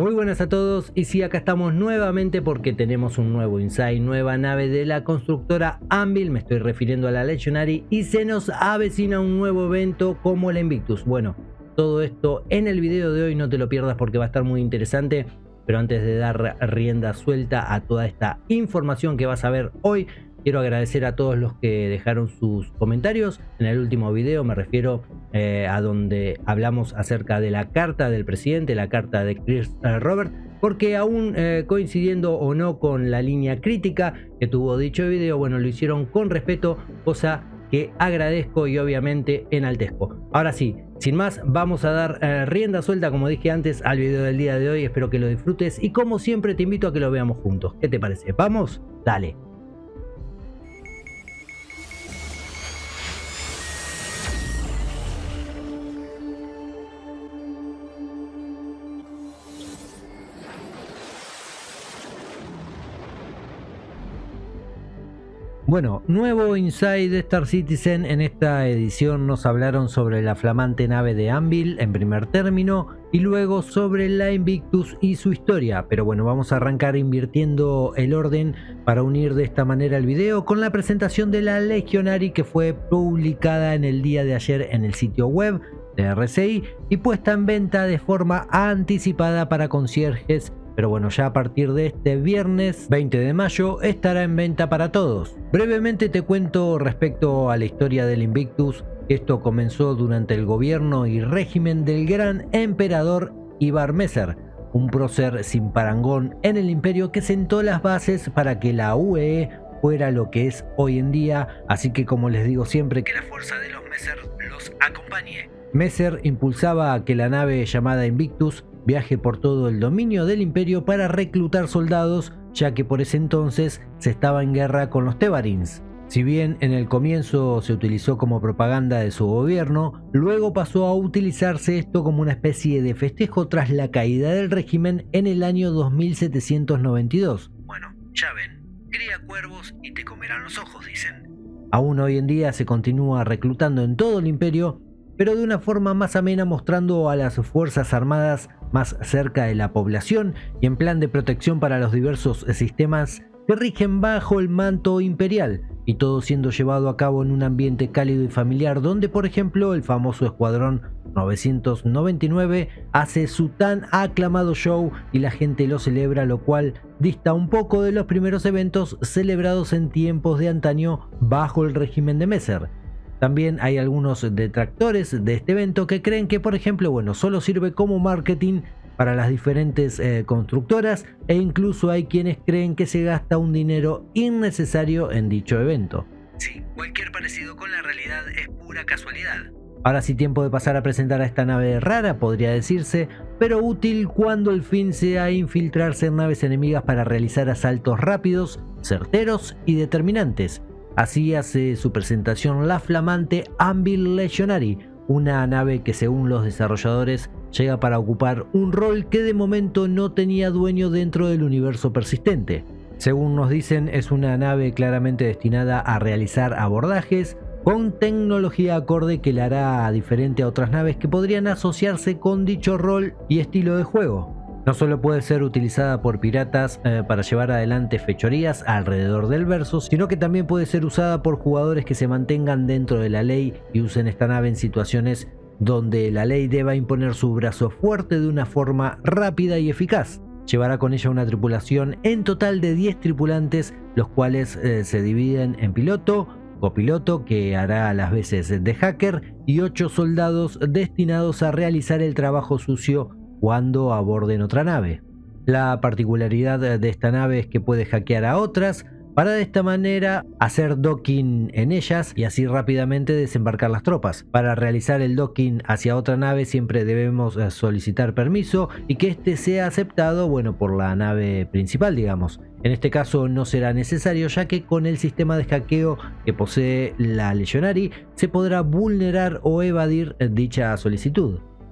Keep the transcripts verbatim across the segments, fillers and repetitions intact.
Muy buenas a todos, y sí, acá estamos nuevamente porque tenemos un nuevo Insight, nueva nave de la constructora Anvil, me estoy refiriendo a la Legionary, y se nos avecina un nuevo evento como la Invictus. Bueno, todo esto en el video de hoy, no te lo pierdas porque va a estar muy interesante, pero antes de dar rienda suelta a toda esta información que vas a ver hoy, quiero agradecer a todos los que dejaron sus comentarios en el último video. Me refiero eh, a donde hablamos acerca de la carta del presidente, la carta de Chris eh, Robert, porque aún eh, coincidiendo o no con la línea crítica que tuvo dicho video, bueno, lo hicieron con respeto, cosa que agradezco y obviamente enaltezco. Ahora sí, sin más, vamos a dar eh, rienda suelta, como dije antes, al video del día de hoy. Espero que lo disfrutes y como siempre te invito a que lo veamos juntos. ¿Qué te parece? ¿Vamos? Dale. Bueno, nuevo Insight de Star Citizen. En esta edición nos hablaron sobre la flamante nave de Anvil en primer término y luego sobre la Invictus y su historia. Pero bueno, vamos a arrancar invirtiendo el orden para unir de esta manera el video con la presentación de la Legionary, que fue publicada en el día de ayer en el sitio web de R C I y puesta en venta de forma anticipada para concierges. Pero bueno, ya a partir de este viernes veinte de mayo estará en venta para todos. Brevemente te cuento respecto a la historia del Invictus. Esto comenzó durante el gobierno y régimen del gran emperador Ivar Messer, un prócer sin parangón en el imperio que sentó las bases para que la U E E fuera lo que es hoy en día. Así que, como les digo siempre, que la fuerza de los Messer los acompañe. Messer impulsaba a que la nave llamada Invictus viaje por todo el dominio del imperio para reclutar soldados, ya que por ese entonces se estaba en guerra con los Tevarins. Si bien en el comienzo se utilizó como propaganda de su gobierno, luego pasó a utilizarse esto como una especie de festejo tras la caída del régimen en el año dos mil setecientos noventa y dos. Bueno, ya ven, cría cuervos y te comerán los ojos, dicen. Aún hoy en día se continúa reclutando en todo el imperio, pero de una forma más amena, mostrando a las fuerzas armadas más cerca de la población y en plan de protección para los diversos sistemas que rigen bajo el manto imperial, y todo siendo llevado a cabo en un ambiente cálido y familiar, donde por ejemplo el famoso Escuadrón novecientos noventa y nueve hace su tan aclamado show y la gente lo celebra, lo cual dista un poco de los primeros eventos celebrados en tiempos de antaño bajo el régimen de Messer. También hay algunos detractores de este evento que creen que, por ejemplo, bueno, solo sirve como marketing para las diferentes eh, constructoras, e incluso hay quienes creen que se gasta un dinero innecesario en dicho evento. Sí, cualquier parecido con la realidad es pura casualidad. Ahora sí, tiempo de pasar a presentar a esta nave rara, podría decirse, pero útil cuando el fin sea infiltrarse en naves enemigas para realizar asaltos rápidos, certeros y determinantes. Así hace su presentación la flamante Anvil Legionary, una nave que según los desarrolladores llega para ocupar un rol que de momento no tenía dueño dentro del universo persistente. Según nos dicen, es una nave claramente destinada a realizar abordajes con tecnología acorde que la hará diferente a otras naves que podrían asociarse con dicho rol y estilo de juego. No solo puede ser utilizada por piratas eh, para llevar adelante fechorías alrededor del verso, sino que también puede ser usada por jugadores que se mantengan dentro de la ley y usen esta nave en situaciones donde la ley deba imponer su brazo fuerte de una forma rápida y eficaz. Llevará con ella una tripulación en total de diez tripulantes, los cuales eh, se dividen en piloto, copiloto, que hará las veces de hacker, y ocho soldados destinados a realizar el trabajo sucio cuando aborden otra nave. La particularidad de esta nave es que puede hackear a otras para de esta manera hacer docking en ellas y así rápidamente desembarcar las tropas. Para realizar el docking hacia otra nave siempre debemos solicitar permiso y que este sea aceptado, bueno, por la nave principal, digamos. En este caso no será necesario, ya que con el sistema de hackeo que posee la Legionary se podrá vulnerar o evadir dicha solicitud.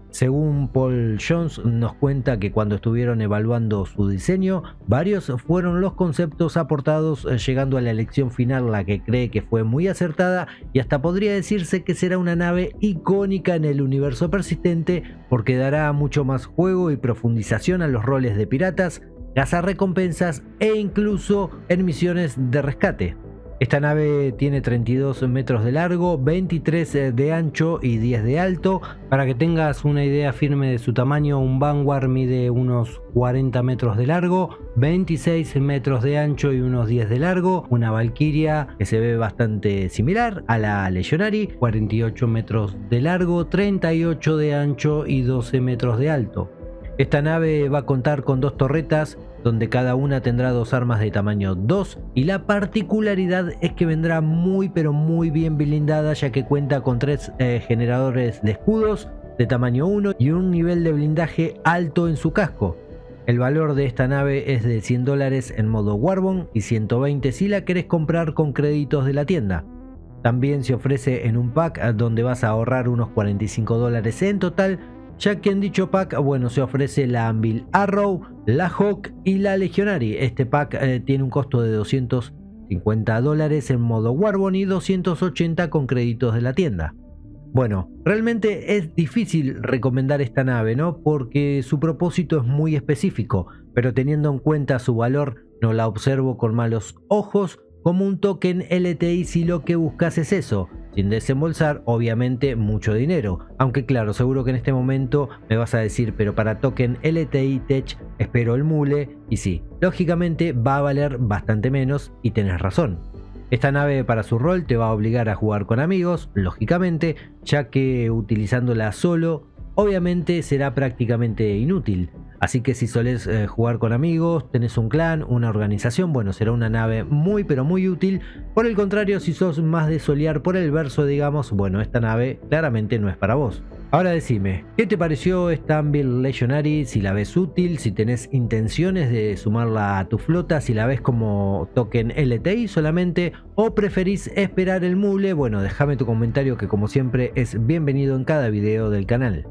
Según Paul Jones nos cuenta que cuando estuvieron evaluando su diseño, varios fueron los conceptos aportados, llegando a la elección final la que cree que fue muy acertada y hasta podría decirse que será una nave icónica en el universo persistente porque dará mucho más juego y profundización a los roles de piratas, cazarrecompensas e incluso en misiones de rescate. Esta nave tiene treinta y dos metros de largo, veintitrés de ancho y diez de alto. Para que tengas una idea firme de su tamaño, un Vanguard mide unos cuarenta metros de largo, veintiséis metros de ancho y unos diez de largo. Una Valkyria que se ve bastante similar a la Legionary, cuarenta y ocho metros de largo, treinta y ocho de ancho y doce metros de alto. Esta nave va a contar con dos torretas, donde cada una tendrá dos armas de tamaño dos, y la particularidad es que vendrá muy pero muy bien blindada, ya que cuenta con tres eh, generadores de escudos de tamaño uno y un nivel de blindaje alto en su casco. El valor de esta nave es de cien dólares en modo Warbond y ciento veinte si la querés comprar con créditos de la tienda. También se ofrece en un pack donde vas a ahorrar unos cuarenta y cinco dólares en total, ya que en dicho pack, bueno, se ofrece la Anvil Arrow, la Hawk y la Legionary. Este pack eh, tiene un costo de doscientos cincuenta dólares en modo Warbond y doscientos ochenta con créditos de la tienda. Bueno, realmente es difícil recomendar esta nave, ¿no? Porque su propósito es muy específico, pero teniendo en cuenta su valor, no la observo con malos ojos como un token L T I si lo que buscas es eso, sin desembolsar obviamente mucho dinero. Aunque claro, seguro que en este momento me vas a decir, pero para token L T I Tech espero el mule, y sí, lógicamente va a valer bastante menos y tenés razón. Esta nave para su rol te va a obligar a jugar con amigos, lógicamente, ya que utilizándola solo obviamente será prácticamente inútil. Así que si solés eh, jugar con amigos, tenés un clan, una organización, bueno, será una nave muy pero muy útil. Por el contrario, si sos más de solear por el verso, digamos, bueno, esta nave claramente no es para vos. Ahora decime, ¿qué te pareció esta Anvil Legionary? Si la ves útil, si tenés intenciones de sumarla a tu flota, si la ves como token L T I solamente o preferís esperar el mule, bueno, déjame tu comentario que como siempre es bienvenido en cada video del canal.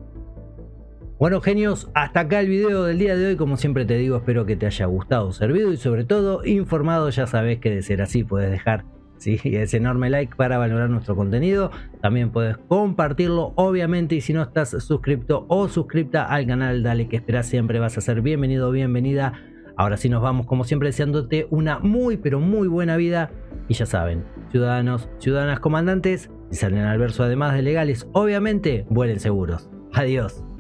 Bueno genios, hasta acá el video del día de hoy. Como siempre te digo, espero que te haya gustado, servido y sobre todo informado. Ya sabes que de ser así puedes dejar ¿sí? ese enorme like para valorar nuestro contenido. También puedes compartirlo obviamente, y si no estás suscripto o suscripta al canal, dale, que esperas, siempre vas a ser bienvenido o bienvenida. Ahora sí nos vamos como siempre deseándote una muy pero muy buena vida. Y ya saben, ciudadanos, ciudadanas comandantes, si salen al verso además de legales, obviamente vuelen seguros. Adiós.